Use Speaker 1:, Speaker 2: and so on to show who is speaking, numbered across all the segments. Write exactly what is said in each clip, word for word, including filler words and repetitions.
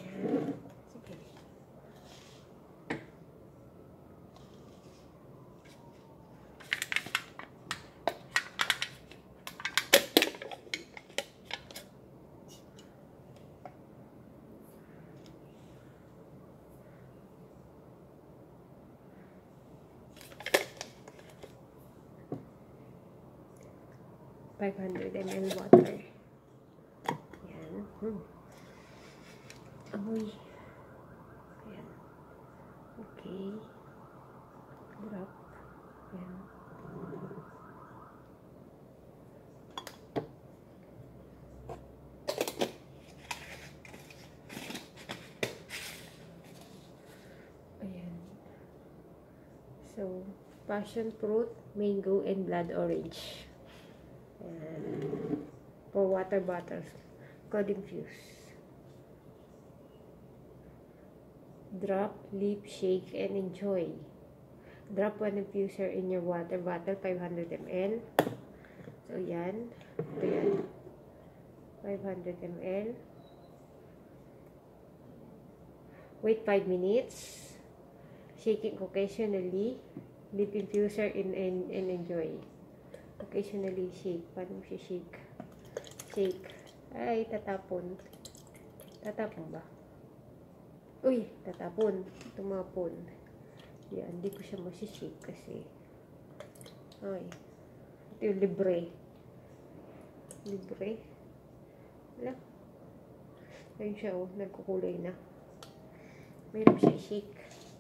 Speaker 1: Sige. five hundred milliliters water. Yan. Hmm. Amoy. Ayan. Okay. Drop. Ayan. Ayan. So, passion fruit, mango, and blood orange. Ayan. For water bottles. Cold infuse. Drop, leap, shake, and enjoy. Drop one infuser in your water bottle, five hundred milliliters. So, yan. Ito yan. five hundred milliliters. Wait five minutes. Shaking occasionally. Leap infuser in and, and enjoy. Occasionally shake. Paano mo siya shake? Shake. Ay, tatapon. Tatapon ba? Uy, tatapon. Tumapon. Yan, hindi ko siya masishake kasi. Ay. Ito yung libre. Libre. Wala. Ayun siya, oh. Nagkukulay na. Mayroon siya shake.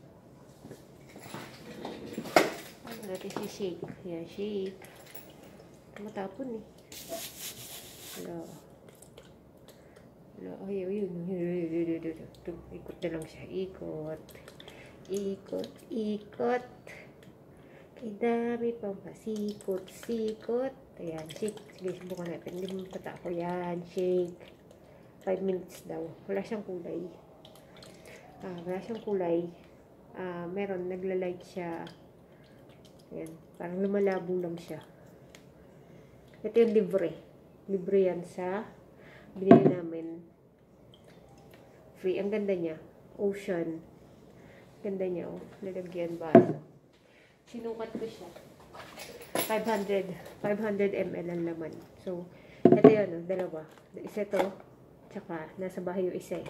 Speaker 1: Ano natin siya shake? Yan, shake. Matapon eh. Wala. Wala. Ay, ayun. Ikot na lang siya. Ikot. Ikot. Ikot. Kay dami pang pasikot. Sikot. Ayan. Shake. Sige, subukan natin. Hindi mo patako. Yan. Shake. five minutes daw. Wala siyang kulay. Ah, wala siyang kulay. Ah, meron. Nagla-light siya. Ayan. Parang lumalabo lang siya. Ito yung libre. Libre yan sa binili namin. Free. Ang ganda niya. Ocean. Ganda niya, oh. Nalagyan baso. Sinukat ko siya. five hundred. five hundred milliliters ang laman. So, ito yun, oh. Dalawa. Isa to. Tsaka, nasa bahay yung isa eh.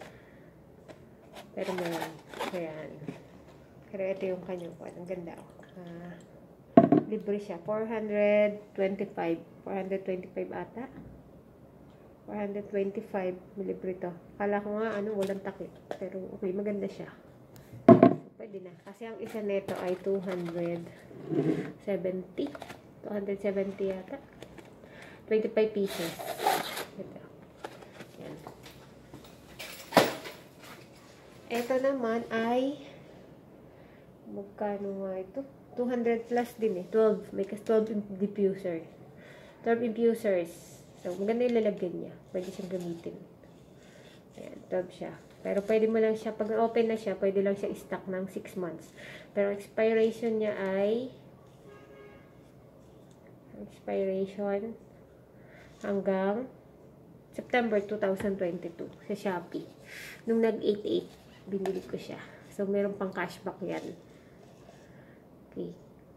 Speaker 1: Pero meron. Ayan. Pero ito yung kanyang kuwan. Ang ganda, oh. Ah, libre siya. four hundred twenty-five. four hundred twenty-five ata. four hundred twenty-five. Libre to. Kala ko nga, ano, walang takip. Pero, okay, maganda siya. Pwede na. Kasi ang isa neto ay two hundred seventy. two hundred seventy yata. twenty-five pieces. Ito. Yan. Ito naman ay magkano nga ito? two hundred plus din eh. twelve. May kas twelve diffuser. twelve infusers. So, maganda yung lalagyan niya. Pwede siyang gamitin. Ayan, twelve siya. Pero pwede mo lang siya, pag open na siya, pwede lang siya i-stock ng six months. Pero expiration niya ay expiration hanggang September two thousand twenty-two sa Shopee. Nung nag eight eight, binili ko siya. So, meron pang cashback yan. Okay.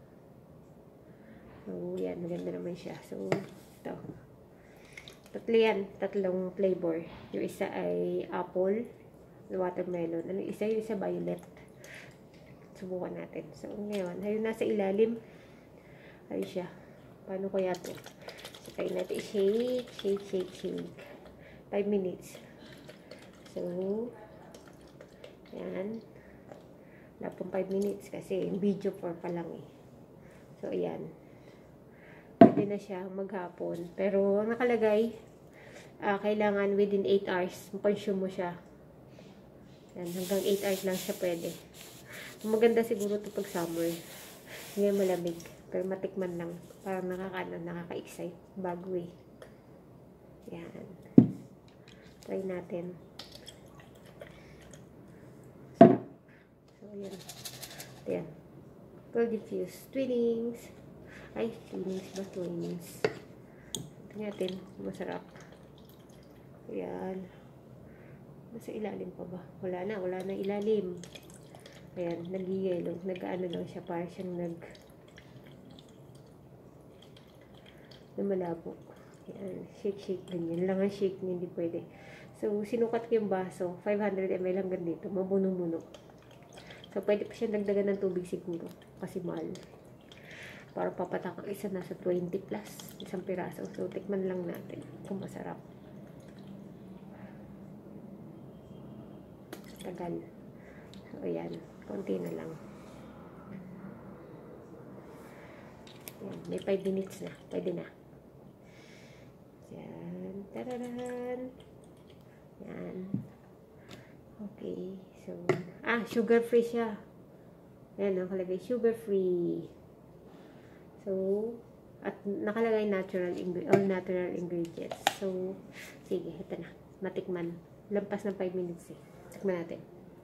Speaker 1: So, yan. Maganda naman siya. So, ito. Tatlo yan. Tatlong flavor. Yung isa ay apple, watermelon. Ano isa? Yung isa violet. Subukan natin. So, ngayon, ayun nasa ilalim. Ayun siya. Paano kaya ito? So, tayo natin shake, shake, shake, shake. five minutes. So, yan. Wala pong five minutes kasi video for pa lang eh. So, ayan. Pwede na siya maghapon. Pero, nakalagay, uh, kailangan within eight hours, consume mo siya. Yan, hanggang eight hours lang siya pwede. Maganda siguro ito pag summer. Hindi malamig. Pero matikman lang. Parang nakaka, nakaka-excite. Bago eh. Yan. Try natin. So, ayan. Ayan. Cold infuse. Twinings. Ay, twinings ba? Twinings. Tingnan natin. Masarap. Ayan. Nasa ilalim pa ba? Wala na, wala na ilalim. Ayan, nag-yellow. Nag-ano lang siya, parang siyang nag namalabo. Ayan, shake, shake. Ganyan lang ang shake niya, hindi pwede. So, sinukat ko yung baso. five hundred milliliters hanggang dito. Mabuno-buno. So, pwede pa siya dagdagan ng tubig siguro. Kasi mahal. Para papatak ang isa nasa twenty plus. Isang piraso. So, tikman lang natin kung masarap. Tagal. So, ayan. Konti na lang. Ayan. May five minutes na. Pwede na. Ayan. Tararan. Ayan. Okay. So, ah, sugar free siya. Ayan, nakalagay sugar free. So, at nakalagay natural, all natural ingredients. So, sige, ito na. Matikman. Lampas ng five minutes eh. Tikman natin.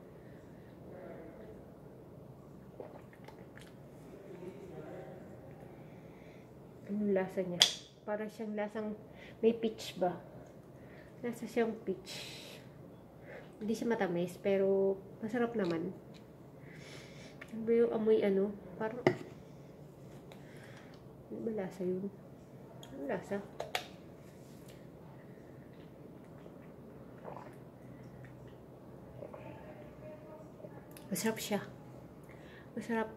Speaker 1: Anong lasa niya? Parang siyang lasang may peach ba? Lasa siyang peach. Hindi siya matamis, pero masarap naman. Ano ba yung amoy ano? Parang ano ba lasa yun? Ano lasa? Masarap siya. Masarap.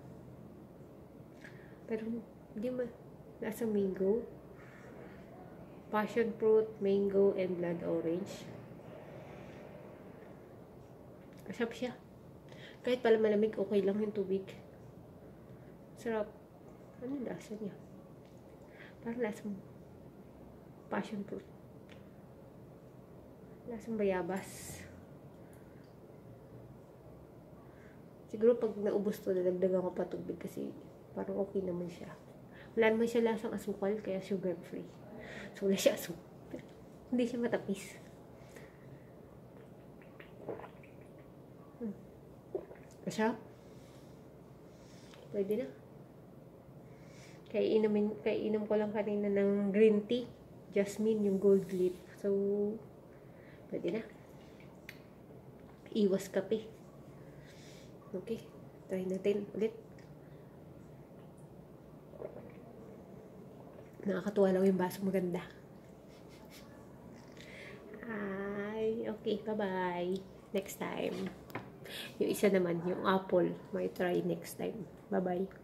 Speaker 1: Pero, hindi ma... Nasa mango. Passion fruit, mango, and blood orange. Masarap siya. Kahit pala malamig, okay lang yung tubig. Sarap. Ano yung lasa niya? Parang lasang passion fruit. Lasang bayabas. Siguro pag naubos to, dadagdagan ko pa tubig kasi parang okay naman siya. Wala naman siya lasang asukal, kaya sugar free. So, wala siya asukal. Hindi siya matapis. Hmm. Masarap. Pwede na. Kaya inumin, kaya inom ko lang kanina ng green tea. Jasmine, yung gold leaf. So, pwede na. Iwas kape. Okay, try natin ulit. Nakakatuwa lang yung baso, maganda. Ay, okay, bye-bye. Next time. Yung isa naman, yung apple, may try next time. Bye-bye.